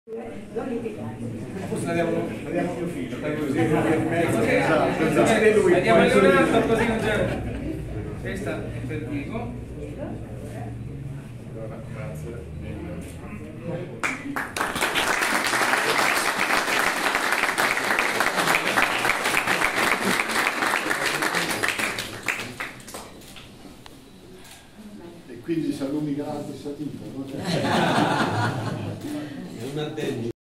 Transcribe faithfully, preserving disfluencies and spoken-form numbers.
Forse la diamo, la diamo a mio figlio, fai così, in mezzo, esatto, esatto. Lui, la diamo a Leonardo così non c'è. Allora, Questa è per Diego. grazie. E quindi salumi gratis a tipo, no? È un addendo.